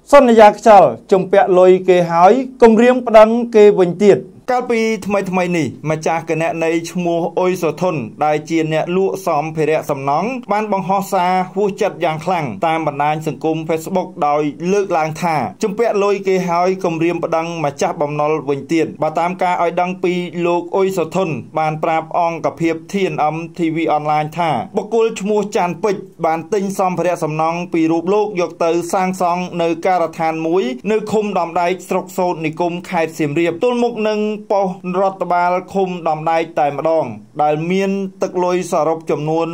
សន្យាខ្យល់ជំពាក់លុយគេហើយគំរាមប្តឹងគេវិញទៀតកាលពីថ្មីនេះម្ចាស់គណនេយ្យឈ្មោះអ៊ុយសុធនដែលជាអ្នកលក់សម្ភារៈសំណង់បានបង្ហោះសារហួសចិត្តយ៉ាងខ្លាំងតាមបណ្ដាញសង្គម Facebook ដោយលើកឡើងថាជំពាក់លុយគេហើយគំរាមប្តឹងម្ចាស់បំណុលវិញទៀតបើតាមការឲ្យដឹងពីលោកអ៊ុយសុធនបានប្រាប់អង្គភាព TNM TV Online ថាបុគ្គលឈ្មោះចាន់ពេជ្របានទិញសម្ភារៈសំណង់ពីរូបលោកយកទៅសាងសង់នៅការដ្ឋានមួយនៅឃុំដំដែកស្រុកសូត្រនិគមខេត្តសៀមរាបទល់មុខនឹងប៉ុស្តិ៍រដ្ឋបាលឃុំដំដែកតែម្ដងដែលមានទឹកលុយសរុបចំនួន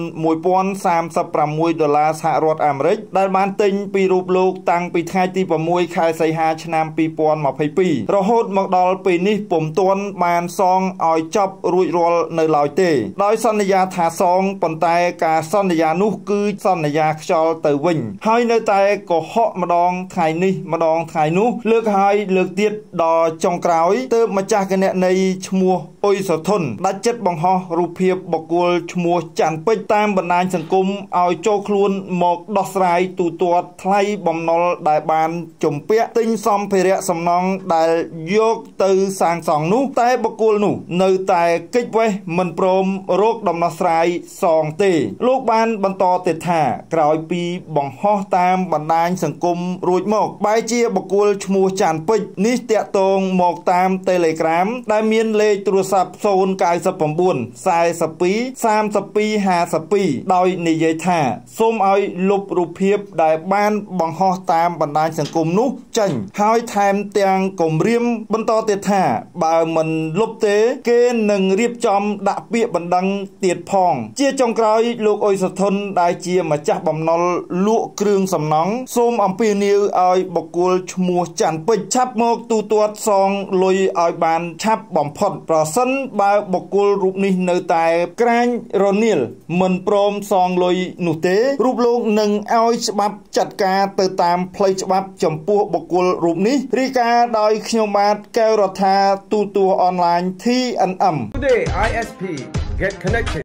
$1036សហរដ្ឋអាមេរិកដែលបានទិញពីរូបលោកតាំងពីថ្ងៃទី6ខែសីហាឆ្នាំ2022រហូតមកដល់ពេលនេះពុំទាន់បានសងឲ្យចប់រួចរាល់នៅឡើយទេដោយសន្យាថាសងប៉ុន្តែការសន្យានោះគឺសន្យាខ្យល់ទៅវិញហើយនៅតែកុហកម្ដងថ្ងៃនេះម្ដងថ្ងៃនោះលើកហើយលើកទៀតដល់ចុងក្រោយទើបម្ចាស់គណនេយ្យឈ្មោះអ៊ុយសុធនដាច់ចិត្តបង្ហោះរូបភាពបុគ្គលឈ្មោះច័ន្ទពេជ្រតាមបណ្ដាញសង្គមឲ្យចូលខ្លួនមកដោះស្រាយទូទាត់ថ្លៃបំណុលដែលបានជំពាក់ទិញសម្ភារៈសំណង់ដែលយកទៅសាងសង់នោះតែបុគ្គលនោះនៅតែគេចវេះមិនព្រមរកដំណោះស្រាយសងទេលោកបានបន្តទៀតថាក្រោយពីបង្ហោះតាមបណ្ដាញសង្គមរួចមកបែរជាបុគ្គលឈ្មោះច័ន្ទពេជ្រនេះតាក់ទងមកតាម Telegram ដែលមានលេខទូរស័ព្ទ099 42 32 52ដោយនិយាយថាសូមឲ្យលុបរូបភាពដែលបានបង្ហោះតាមបណ្ដាញសង្គមនោះចេញហើយថែមទាំងគំរាមបន្តទៀតថាបើមិនលុបទេគេនឹងរៀបចំដាក់ពាក្យបណ្ដឹងទៀតផងជាចុងក្រោយលោកអ៊ុយសុធនដែលជាម្ចាស់បំណុលលក់គ្រឿងសំណង់សូមអំពាវនាវឲ្យបុគ្គលឈ្មោះច័ន្ទពេជ្រឆាប់មកទូទាត់សងលុយឲ្យបានឆាប់បំផុតប្រសិនបើបុគ្គលរូបនេះនៅតែក្រាញរនៀលមិនព្រមសងលុយនោះទេរូបលោកនឹងឲ្យច្បាប់ចាត់ការទៅតាមផ្លូវច្បាប់ចំពោះបុគ្គលរូបនេះរាយការណ៍ដោយខ្ញុំបាទកែវរដ្ឋាទូទួលអនឡាញ TNM Today ISP Get Connected